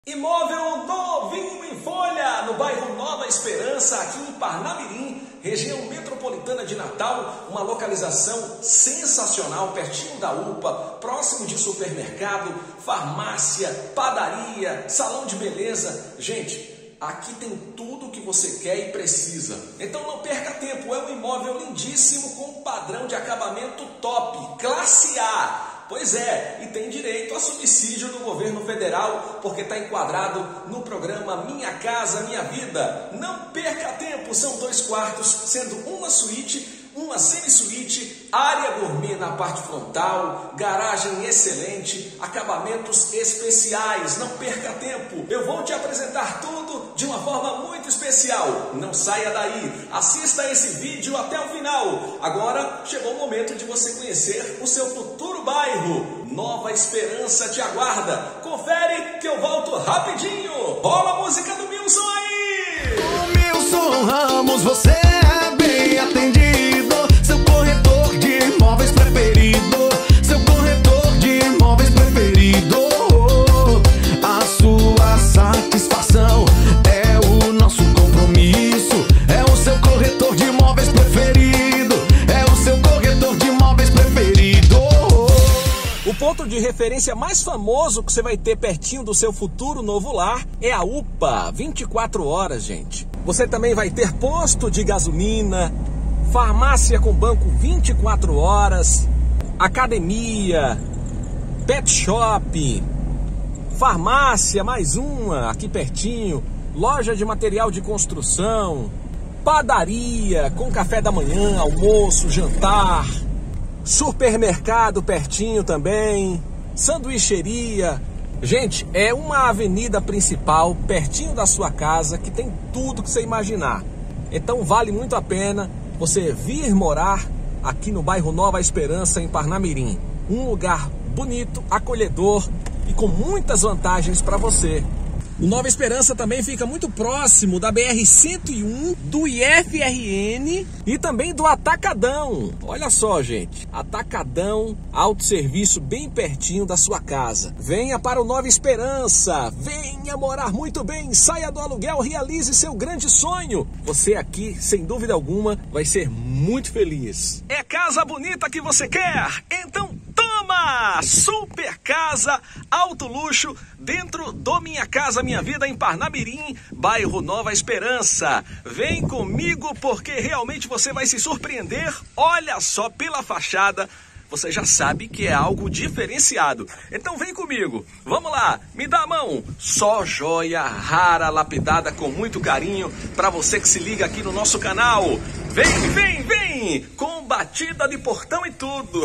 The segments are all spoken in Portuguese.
Imóvel novinho em folha, no bairro Nova Esperança, aqui em Parnamirim, região metropolitana de Natal, uma localização sensacional, pertinho da UPA, próximo de supermercado, farmácia, padaria, salão de beleza. Gente, aqui tem tudo o que você quer e precisa. Então não perca tempo, é um imóvel lindíssimo com padrão de acabamento top, classe A. Pois é, e tem direito a subsídio do governo federal, porque está enquadrado no programa Minha Casa Minha Vida. Não perca tempo, são 2 quartos, sendo uma suíte, uma semi-suíte, área gourmet na parte frontal, garagem excelente, acabamentos especiais. Não perca tempo, eu vou te apresentar tudo de uma forma muito especial. Não saia daí, assista esse vídeo até o final. Agora chegou o momento de você conhecer o seu futuro bairro. Nova Esperança te aguarda. Confere que eu volto rapidinho. Rola a música do Milson aí! O Milson Ramos, você é bem atendido. Seu corretor de imóveis preferido. Seu corretor de imóveis preferido. A sua satisfação é o nosso compromisso. É o seu corretor de imóveis preferido. É o seu corretor de imóveis preferido. O ponto de referência mais famoso que você vai ter pertinho do seu futuro novo lar é a UPA, 24 horas, gente. Você também vai ter posto de gasolina, farmácia com banco 24 horas, academia, pet shop, farmácia, mais uma aqui pertinho, loja de material de construção, padaria com café da manhã, almoço, jantar, supermercado pertinho também, sanduicheria. Gente, é uma avenida principal pertinho da sua casa que tem tudo que você imaginar. Então vale muito a pena você vir morar aqui no bairro Nova Esperança, em Parnamirim. Um lugar bonito, acolhedor e com muitas vantagens para você. O Nova Esperança também fica muito próximo da BR-101, do IFRN e também do Atacadão. Olha só, gente, Atacadão, autosserviço bem pertinho da sua casa. Venha para o Nova Esperança, venha morar muito bem, saia do aluguel, realize seu grande sonho. Você aqui, sem dúvida alguma, vai ser muito feliz. É casa bonita que você quer? Então toma! Super Casa Alto Luxo dentro do Minha Casa Minha Vida em Parnamirim, bairro Nova Esperança. Vem comigo porque realmente você vai se surpreender. Olha só, pela fachada você já sabe que é algo diferenciado. Então vem comigo, vamos lá, me dá a mão. Só joia rara, lapidada com muito carinho para você que se liga aqui no nosso canal. Vem, vem, vem, com batida de portão e tudo.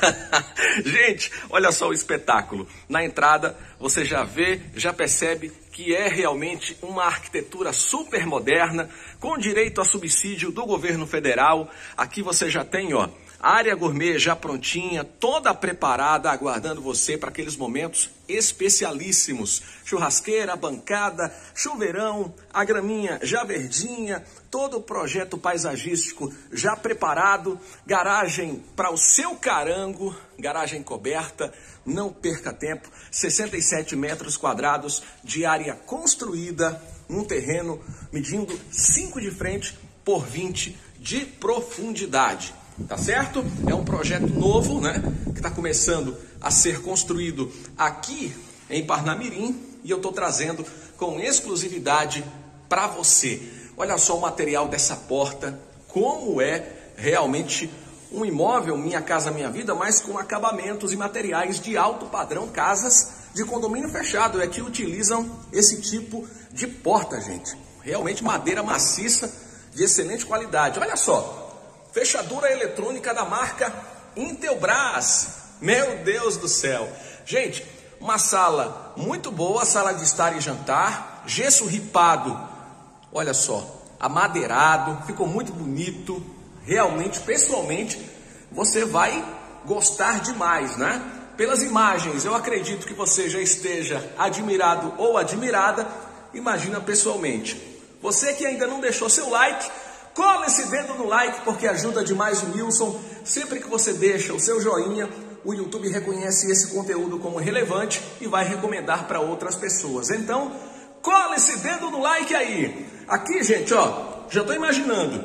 Gente, olha só o espetáculo. Na entrada você já vê, já percebe que é realmente uma arquitetura super moderna, com direito a subsídio do governo federal. Aqui você já tem, ó, área gourmet já prontinha, toda preparada, aguardando você para aqueles momentos especialíssimos. Churrasqueira, bancada, chuveirão, a graminha já verdinha, todo o projeto paisagístico já preparado, garagem para o seu carango, garagem coberta. Não perca tempo, 67 metros quadrados de área construída, um terreno medindo 5 de frente por 20 de profundidade. Tá certo? É um projeto novo, né? Que está começando a ser construído aqui em Parnamirim e eu estou trazendo com exclusividade para você. Olha só o material dessa porta, como é realmente um imóvel Minha Casa Minha Vida, mas com acabamentos e materiais de alto padrão, casas de condomínio fechado é que utilizam esse tipo de porta, gente. Realmente madeira maciça de excelente qualidade. Olha só. Fechadura eletrônica da marca Intelbras. Meu Deus do céu. Gente, uma sala muito boa, sala de estar e jantar. Gesso ripado, olha só, amadeirado, ficou muito bonito. Realmente, pessoalmente, você vai gostar demais, né? Pelas imagens, eu acredito que você já esteja admirado ou admirada. Imagina pessoalmente. Você que ainda não deixou seu like, cola esse dedo no like porque ajuda demais o Milson. Sempre que você deixa o seu joinha, o YouTube reconhece esse conteúdo como relevante e vai recomendar para outras pessoas. Então, cola esse dedo no like aí. Aqui, gente, ó, já estou imaginando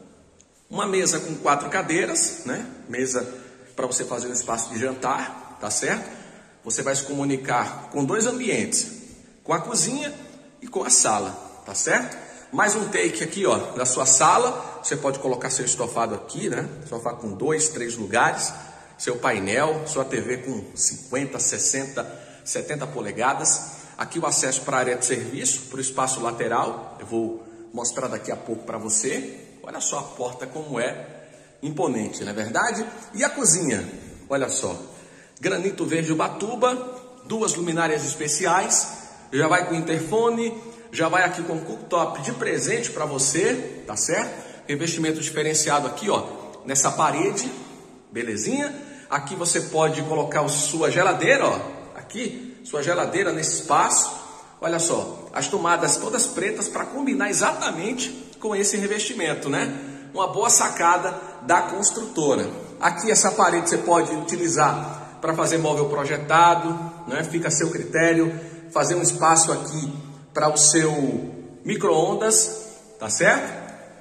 uma mesa com 4 cadeiras, né? Mesa para você fazer um espaço de jantar, tá certo? Você vai se comunicar com 2 ambientes, com a cozinha e com a sala, tá certo? Mais um take aqui, ó, da sua sala. Você pode colocar seu estofado aqui, né? Sofá com 2, 3 lugares. Seu painel, sua TV com 50, 60, 70 polegadas. Aqui o acesso para a área de serviço, para o espaço lateral. Eu vou mostrar daqui a pouco para você. Olha só a porta como é imponente, não é verdade? E a cozinha, olha só. Granito verde Ubatuba, 2 luminárias especiais. Já vai com interfone, já vai aqui com cooktop de presente para você, tá certo? Revestimento diferenciado aqui, ó, nessa parede, belezinha? Aqui você pode colocar a sua geladeira, ó, aqui, sua geladeira nesse espaço. Olha só, as tomadas todas pretas para combinar exatamente com esse revestimento, né? Uma boa sacada da construtora. Aqui essa parede você pode utilizar para fazer móvel projetado, né? Fica a seu critério, fazer um espaço aqui para o seu micro-ondas, tá certo?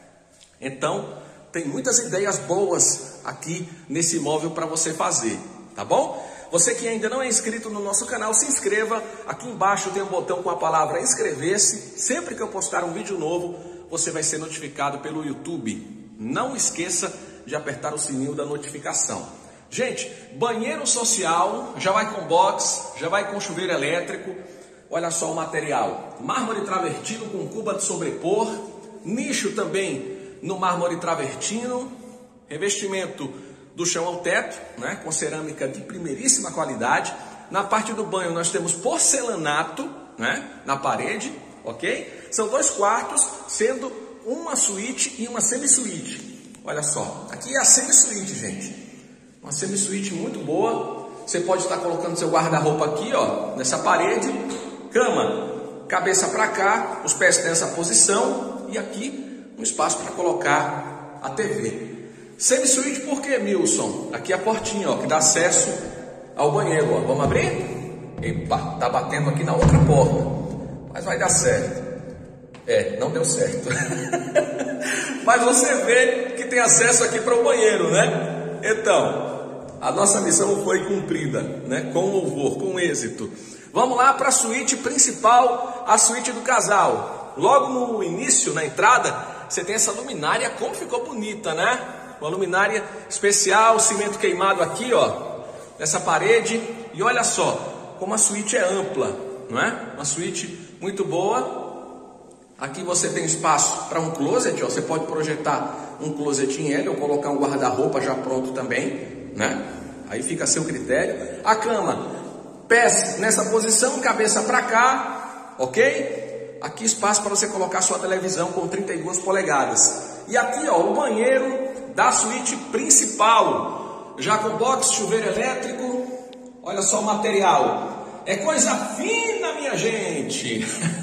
Então, tem muitas ideias boas aqui nesse móvel para você fazer, tá bom? Você que ainda não é inscrito no nosso canal, se inscreva. Aqui embaixo tem um botão com a palavra inscrever-se. Sempre que eu postar um vídeo novo, você vai ser notificado pelo YouTube. Não esqueça de apertar o sininho da notificação. Gente, banheiro social, já vai com box, já vai com chuveiro elétrico. Olha só o material. Mármore travertino com cuba de sobrepor. Nicho também no mármore travertino. Revestimento do chão ao teto, né, com cerâmica de primeiríssima qualidade. Na parte do banho nós temos porcelanato, né, na parede, ok? São 2 quartos, sendo uma suíte e uma semi-suíte. Olha só, aqui é a semi-suíte, gente. Uma semi-suíte muito boa. Você pode estar colocando seu guarda-roupa aqui, ó, nessa parede. Cama, cabeça para cá, os pés nessa posição. E aqui um espaço para colocar a TV. Semi-suíte por quê, Milson? Aqui a portinha, ó, que dá acesso ao banheiro, ó. Vamos abrir? Epa, tá batendo aqui na outra porta. Mas vai dar certo. É, não deu certo. Mas você vê que tem acesso aqui para o banheiro, né? Então, a nossa missão foi cumprida, né? Com louvor, com êxito. Vamos lá para a suíte principal, a suíte do casal. Logo no início, na entrada, você tem essa luminária, como ficou bonita, né? Uma luminária especial, cimento queimado aqui, ó, nessa parede. E olha só, como a suíte é ampla, não é? Uma suíte muito boa. Aqui você tem espaço para um closet, ó. Você pode projetar um closet em L ou colocar um guarda-roupa já pronto também, né? Aí fica a seu critério. A cama, pés nessa posição, cabeça para cá, ok? Aqui espaço para você colocar sua televisão com 32 polegadas. E aqui, ó, o banheiro da suíte principal, já com box, chuveiro elétrico. Olha só o material, é coisa fina, minha gente.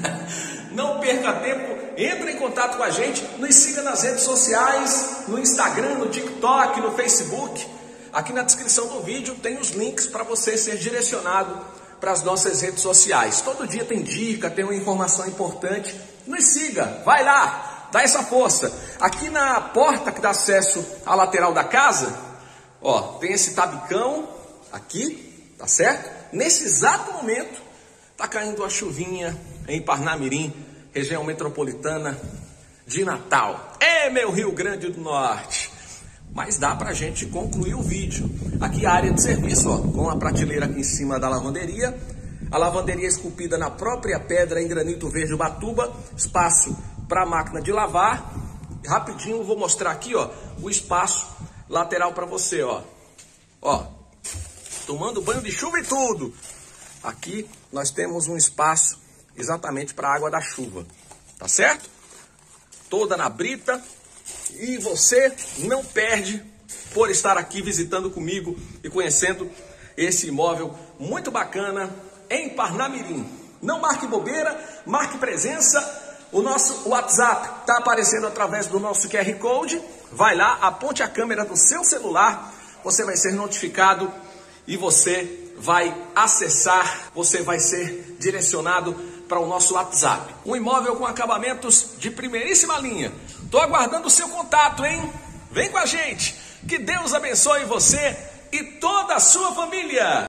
Não perca tempo, entre em contato com a gente, nos siga nas redes sociais, no Instagram, no TikTok, no Facebook. Aqui na descrição do vídeo tem os links para você ser direcionado para as nossas redes sociais. Todo dia tem dica, tem uma informação importante. Nos siga, vai lá. Dá essa força. Aqui na porta que dá acesso à lateral da casa, ó, tem esse tabicão aqui, tá certo? Nesse exato momento, tá caindo uma chuvinha em Parnamirim, região metropolitana de Natal. É, meu Rio Grande do Norte. Mas dá pra gente concluir o vídeo. Aqui a área de serviço, ó, com a prateleira aqui em cima da lavanderia. A lavanderia esculpida na própria pedra em granito verde Ubatuba. Espaço para a máquina de lavar. Rapidinho vou mostrar aqui, ó, o espaço lateral para você, ó. Ó, tomando banho de chuva e tudo. Aqui nós temos um espaço exatamente para a água da chuva, tá certo? Toda na brita. E você não perde por estar aqui visitando comigo e conhecendo esse imóvel muito bacana em Parnamirim. Não marque bobeira, marque presença. O nosso WhatsApp está aparecendo através do nosso QR Code. Vai lá, aponte a câmera do seu celular, você vai ser notificado e você vai acessar, você vai ser direcionado para o nosso WhatsApp. Um imóvel com acabamentos de primeiríssima linha. Estou aguardando o seu contato, hein? Vem com a gente. Que Deus abençoe você e toda a sua família.